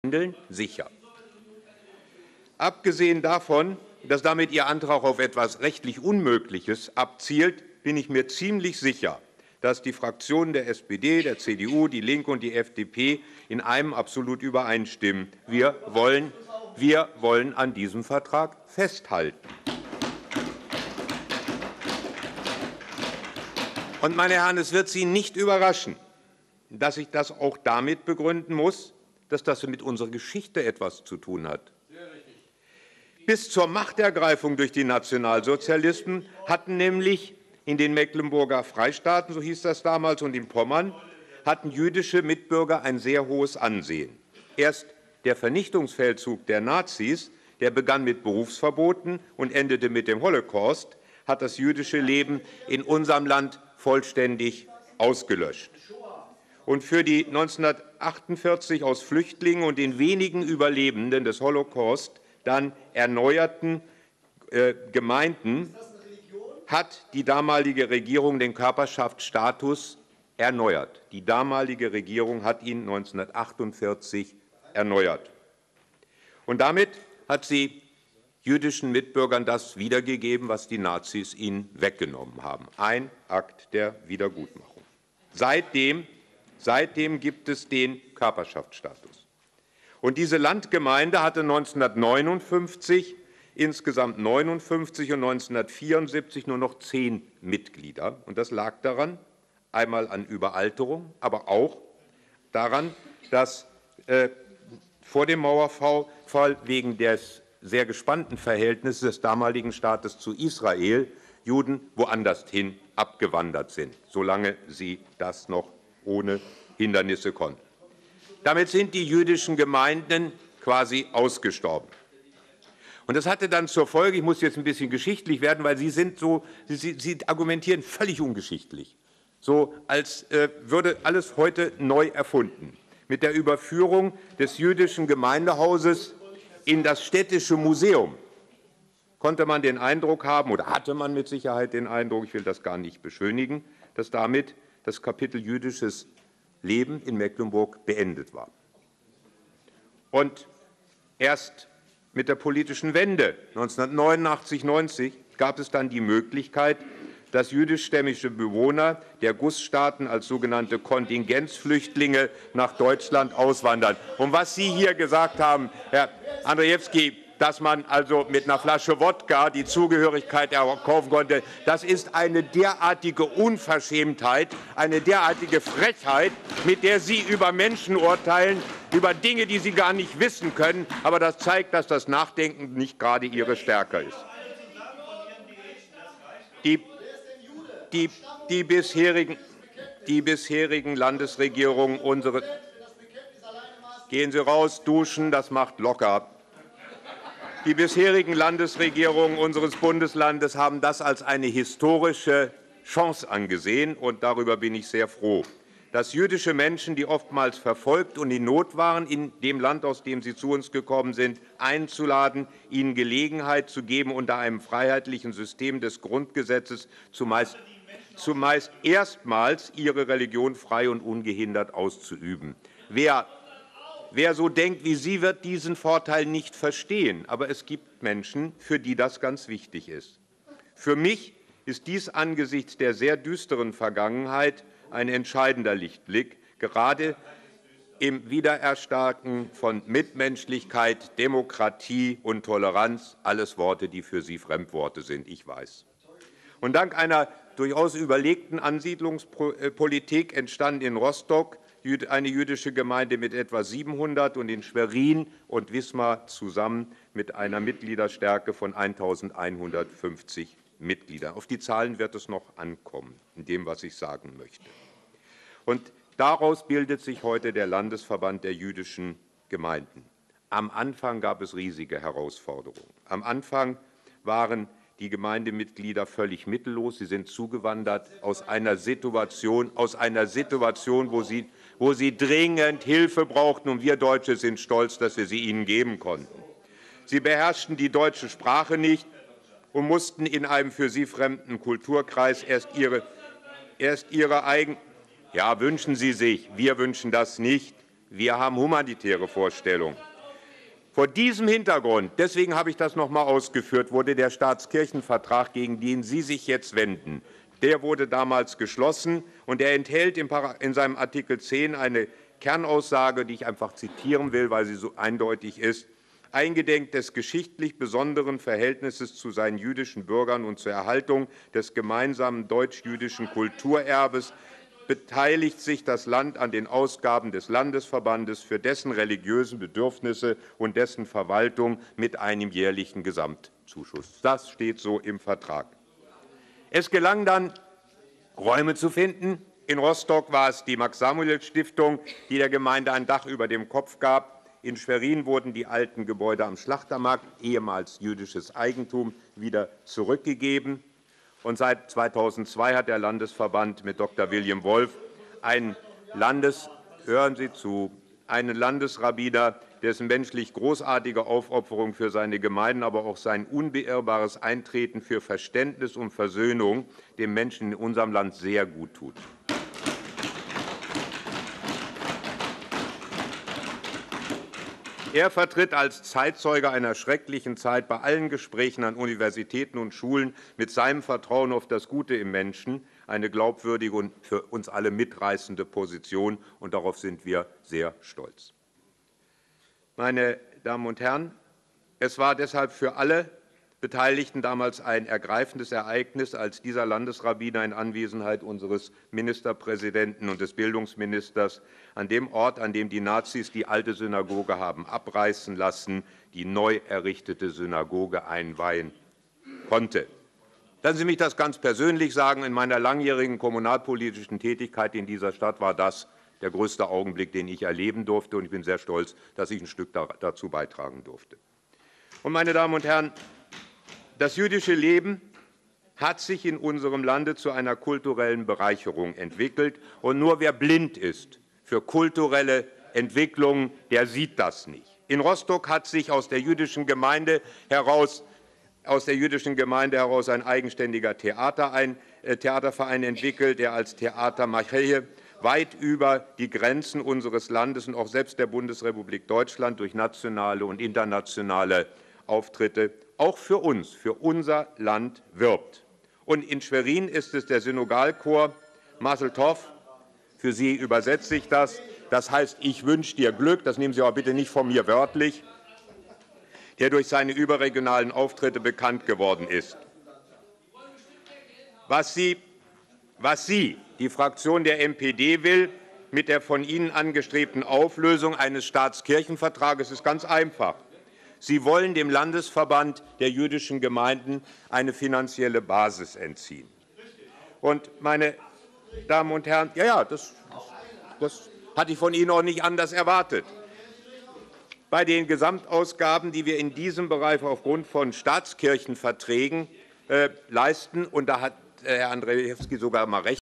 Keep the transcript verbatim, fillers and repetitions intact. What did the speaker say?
Handeln sicher. Abgesehen davon, dass damit Ihr Antrag auf etwas rechtlich Unmögliches abzielt, bin ich mir ziemlich sicher, dass die Fraktionen der S P D, der C D U, die Linke und die F D P in einem absolut übereinstimmen. Wir wollen, wir wollen an diesem Vertrag festhalten. Und, meine Herren, es wird Sie nicht überraschen, dass ich das auch damit begründen muss, dass das mit unserer Geschichte etwas zu tun hat. Bis zur Machtergreifung durch die Nationalsozialisten hatten nämlich in den Mecklenburger Freistaaten, so hieß das damals, und in Pommern, hatten jüdische Mitbürger ein sehr hohes Ansehen. Erst der Vernichtungsfeldzug der Nazis, der begann mit Berufsverboten und endete mit dem Holocaust, hat das jüdische Leben in unserem Land vollständig ausgelöscht. Und für die neunzehnhundertachtundvierzig aus Flüchtlingen und den wenigen Überlebenden des Holocaust dann erneuerten äh, Gemeinden hat die damalige Regierung den Körperschaftsstatus erneuert. Die damalige Regierung hat ihn neunzehnhundertachtundvierzig erneuert. Und damit hat sie jüdischen Mitbürgern das wiedergegeben, was die Nazis ihnen weggenommen haben. Ein Akt der Wiedergutmachung. Seitdem Seitdem gibt es den Körperschaftsstatus. Und diese Landgemeinde hatte neunzehnhundertneunundfünfzig insgesamt neunundfünfzig und neunzehnhundertvierundsiebzig nur noch zehn Mitglieder. Und das lag daran, einmal an Überalterung, aber auch daran, dass äh, vor dem Mauerfall wegen des sehr gespannten Verhältnisses des damaligen Staates zu Israel Juden woanders hin abgewandert sind, solange sie das noch ohne Hindernisse konnten. Damit sind die jüdischen Gemeinden quasi ausgestorben. Und das hatte dann zur Folge, ich muss jetzt ein bisschen geschichtlich werden, weil Sie, sind so, Sie, Sie argumentieren völlig ungeschichtlich, so als äh, würde alles heute neu erfunden. Mit der Überführung des jüdischen Gemeindehauses in das städtische Museum konnte man den Eindruck haben, oder hatte man mit Sicherheit den Eindruck, ich will das gar nicht beschönigen, dass damit das Kapitel jüdisches Leben in Mecklenburg beendet war. Und erst mit der politischen Wende neunzehnhundertneunundachtzig neunzig gab es dann die Möglichkeit, dass jüdischstämmige Bewohner der Gussstaaten als sogenannte Kontingenzflüchtlinge nach Deutschland auswandern. Und was Sie hier gesagt haben, Herr Andrzejewski, dass man also mit einer Flasche Wodka die Zugehörigkeit erkaufen konnte, das ist eine derartige Unverschämtheit, eine derartige Frechheit, mit der Sie über Menschen urteilen, über Dinge, die Sie gar nicht wissen können. Aber das zeigt, dass das Nachdenken nicht gerade Ihre Stärke ist. Die, die, die, bisherigen, die bisherigen Landesregierungen, unsere, gehen Sie raus, duschen, das macht locker. Die bisherigen Landesregierungen unseres Bundeslandes haben das als eine historische Chance angesehen, und darüber bin ich sehr froh, dass jüdische Menschen, die oftmals verfolgt und in Not waren, in dem Land, aus dem sie zu uns gekommen sind, einzuladen, ihnen Gelegenheit zu geben, unter einem freiheitlichen System des Grundgesetzes zumeist, zumeist erstmals ihre Religion frei und ungehindert auszuüben. Wer Wer so denkt wie Sie, wird diesen Vorteil nicht verstehen. Aber es gibt Menschen, für die das ganz wichtig ist. Für mich ist dies angesichts der sehr düsteren Vergangenheit ein entscheidender Lichtblick, gerade im Wiedererstarken von Mitmenschlichkeit, Demokratie und Toleranz, alles Worte, die für Sie Fremdworte sind, ich weiß. Und dank einer durchaus überlegten Ansiedlungspolitik entstand in Rostock eine jüdische Gemeinde mit etwa siebenhundert und in Schwerin und Wismar zusammen mit einer Mitgliederstärke von eintausendeinhundertfünfzig Mitgliedern. Auf die Zahlen wird es noch ankommen, in dem, was ich sagen möchte. Und daraus bildet sich heute der Landesverband der jüdischen Gemeinden. Am Anfang gab es riesige Herausforderungen. Am Anfang waren die Gemeindemitglieder völlig mittellos. Sie sind zugewandert aus einer Situation, aus einer Situation, wo sie, wo sie dringend Hilfe brauchten. Und wir Deutsche sind stolz, dass wir sie ihnen geben konnten. Sie beherrschten die deutsche Sprache nicht und mussten in einem für sie fremden Kulturkreis erst ihre, erst ihre eigen. Ja, wünschen Sie sich. Wir wünschen das nicht. Wir haben humanitäre Vorstellungen. Vor diesem Hintergrund, deswegen habe ich das noch einmal ausgeführt, wurde der Staatskirchenvertrag, gegen den Sie sich jetzt wenden, der wurde damals geschlossen, und er enthält in seinem Artikel zehn eine Kernaussage, die ich einfach zitieren will, weil sie so eindeutig ist. Eingedenk des geschichtlich besonderen Verhältnisses zu seinen jüdischen Bürgern und zur Erhaltung des gemeinsamen deutsch-jüdischen Kulturerbes beteiligt sich das Land an den Ausgaben des Landesverbandes für dessen religiösen Bedürfnisse und dessen Verwaltung mit einem jährlichen Gesamtzuschuss. Das steht so im Vertrag. Es gelang dann, Räume zu finden. In Rostock war es die Max-Samuel-Stiftung, die der Gemeinde ein Dach über dem Kopf gab. In Schwerin wurden die alten Gebäude am Schlachtermarkt, ehemals jüdisches Eigentum, wieder zurückgegeben. Und seit zweitausendzwei hat der Landesverband mit Doktor William Wolf einen Landes hören Sie zu, einen Landesrabbiner, dessen menschlich großartige Aufopferung für seine Gemeinden, aber auch sein unbeirrbares Eintreten für Verständnis und Versöhnung dem Menschen in unserem Land sehr gut tut. Er vertritt als Zeitzeuge einer schrecklichen Zeit bei allen Gesprächen an Universitäten und Schulen mit seinem Vertrauen auf das Gute im Menschen eine glaubwürdige und für uns alle mitreißende Position, und darauf sind wir sehr stolz. Meine Damen und Herren, es war deshalb für alle Beteiligten damals ein ergreifendes Ereignis, als dieser Landesrabbiner in Anwesenheit unseres Ministerpräsidenten und des Bildungsministers an dem Ort, an dem die Nazis die alte Synagoge haben abreißen lassen, die neu errichtete Synagoge einweihen konnte. Lassen Sie mich das ganz persönlich sagen. In meiner langjährigen kommunalpolitischen Tätigkeit in dieser Stadt war das der größte Augenblick, den ich erleben durfte, und ich bin sehr stolz, dass ich ein Stück dazu beitragen durfte. Und, meine Damen und Herren, das jüdische Leben hat sich in unserem Lande zu einer kulturellen Bereicherung entwickelt, und nur wer blind ist für kulturelle Entwicklungen, der sieht das nicht. In Rostock hat sich aus der jüdischen Gemeinde heraus, aus der jüdischen Gemeinde heraus ein eigenständiger Theater, ein, äh, Theaterverein entwickelt, der als Theater Macheje weit über die Grenzen unseres Landes und auch selbst der Bundesrepublik Deutschland durch nationale und internationale Auftritte auch für uns, für unser Land wirbt. Und in Schwerin ist es der Synogalchor Mazel Tov. Für Sie übersetze ich das. Das heißt, ich wünsche dir Glück. Das nehmen Sie aber bitte nicht von mir wörtlich, der durch seine überregionalen Auftritte bekannt geworden ist. Was Sie, was Sie, die Fraktion der M P D, will mit der von Ihnen angestrebten Auflösung eines Staatskirchenvertrages, ist ganz einfach. Sie wollen dem Landesverband der jüdischen Gemeinden eine finanzielle Basis entziehen. Und, meine Damen und Herren, ja, ja, das, das hatte ich von Ihnen auch nicht anders erwartet. Bei den Gesamtausgaben, die wir in diesem Bereich aufgrund von Staatskirchenverträgen äh, leisten, und da hat Herr Andrzejewski sogar mal recht